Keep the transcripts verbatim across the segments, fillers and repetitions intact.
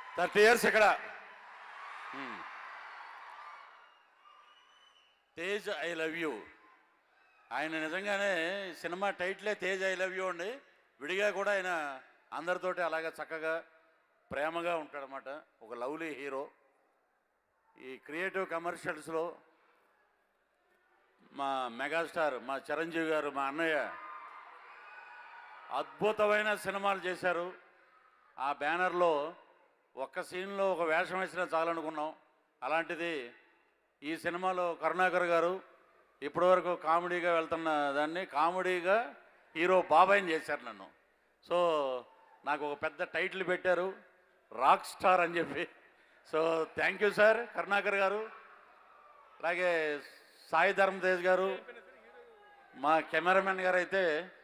Thirty years ఇక్కడ Tej I love you. ఆయన నిజంగానే సినిమా టైటిలే తేజ్ ఐ లవ్ యూ అండి. విడిగా కూడా ఆయన అందరితోటి అలాగే చక్కగా ప్రేమగా ఉంటాడనమాట. ఒక లవ్లీ హీరో. ఈ క్రియేటివ్ కమర్షియల్స్లో మా మెగాస్టార్ మా చిరంజీవి గారు, మా అన్నయ్య అద్భుతమైన సినిమాలు చేశారు. ఆ బ్యానర్లో ఒక్క సీన్లో ఒక వేషం వేసినా చాలనుకున్నాం. అలాంటిది ఈ సినిమాలో కరుణాకర్ గారు ఇప్పటివరకు కామెడీగా వెళ్తున్న దాన్ని కామెడీగా హీరో బాబాయ్ని చేశారు నన్ను. సో నాకు ఒక పెద్ద టైటిల్ పెట్టారు, రాక్ స్టార్ అని చెప్పి. So thank you sir Karunakar garu. అలాగే సాయి ధర్మ తేజ్ గారు, మా కెమెరామెన్ గారు అయితే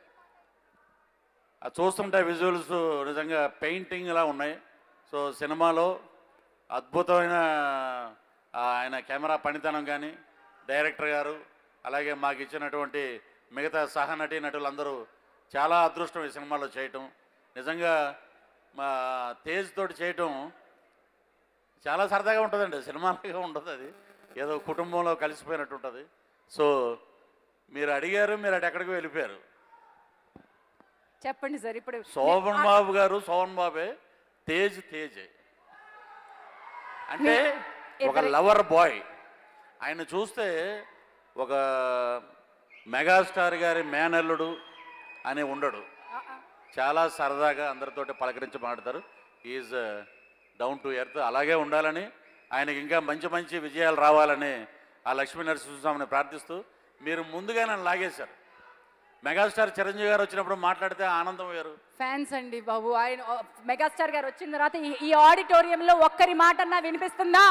చూస్తుంటే విజువల్స్ నిజంగా పెయింటింగ్ ఇలా ఉన్నాయి. సో సినిమాలో అద్భుతమైన ఆయన కెమెరా పనితనం కానీ, డైరెక్టర్ గారు, అలాగే మాకు ఇచ్చినటువంటి మిగతా సహనటీ నటులందరూ చాలా అదృష్టం ఈ సినిమాలో చేయటం. నిజంగా మా తేజ్ తోటి చేయటం చాలా సరదాగా ఉంటుందండి. సినిమాలుగా ఉండదు, అది ఏదో కుటుంబంలో కలిసిపోయినట్టు ఉంటుంది. సో మీరు అడిగారు, మీరు అటు ఎక్కడికి వెళ్ళిపోయారు. చెప్పండి సార్. ఇప్పుడు శోభన్ బాబు గారు శోభన్ బాబే, తేజ్ తేజే అంటే ఒక లవర్ బాయ్. ఆయన చూస్తే ఒక మెగాస్టార్ గారి మేనల్లుడు అని ఉండడు. చాలా సరదాగా అందరితోటి పలకరించి మాట్లాడతారు. Is down to earth. అలాగే ఉండాలని, ఆయనకి ఇంకా మంచి మంచి విజయాలు రావాలని ఆ లక్ష్మీ నరసింహస్వామిని ప్రార్థిస్తూ మీరు ముందుగా నన్ను లాగేశారు. మెగాస్టార్ చిరంజీవి గారు వచ్చినప్పుడు మాట్లాడితే ఆనందం వేరు. ఫ్యాన్స్ అండి బాబు. ఆయన మెగాస్టార్ గారు వచ్చిన తర్వాత ఈ ఆడిటోరియంలో ఒక్కరి మాట అన్నా వినిపిస్తుందా?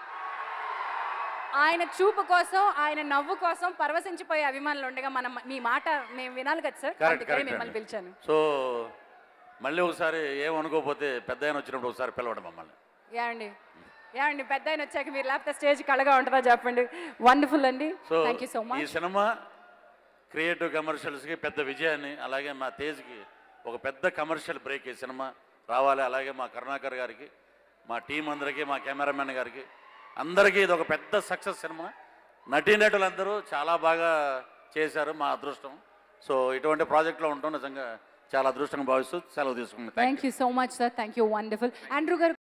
ఆయన చూపు కోసం, ఆయన నవ్వు కోసం పరవశించిపోయే అభిమానులు ఉండగా మనం మీ మాట మేము వినాలి కదా సార్. అందుకే మిమ్మల్ని పిలిచాను. సో మళ్ళీ ఒకసారి ఏమనుకోకపోతే పెద్ద ఆయన వచ్చినప్పుడు ఒకసారి పిలవండి మమ్మల్ని. ఏమండి ఏమండి పెద్ద ఆయన వచ్చాక మీరు లేకపోతే స్టేజ్ కళగా ఉంటుందా చెప్పండి. వండర్ఫుల్ అండి. So thank you so much. ఈ సినిమా క్రియేటివ్ కమర్షియల్స్కి పెద్ద విజయాన్ని, అలాగే మా తేజ్కి ఒక పెద్ద కమర్షియల్ బ్రేక్ ఈ సినిమా రావాలి. అలాగే మా కరుణాకర్ గారికి, మా టీం అందరికీ, మా కెమెరామెన్ గారికి అందరికీ ఇది ఒక పెద్ద సక్సెస్ సినిమా. నటీనటులందరూ చాలా బాగా చేశారు, మా అదృష్టం. సో ఇటువంటి ప్రాజెక్ట్లో ఉండటం నిజంగా చాలా అదృష్టంగా భావిస్తూ సెలవు తీసుకున్నాను. Thank you so much sir. Thank you. Wonderful. Andrew గారు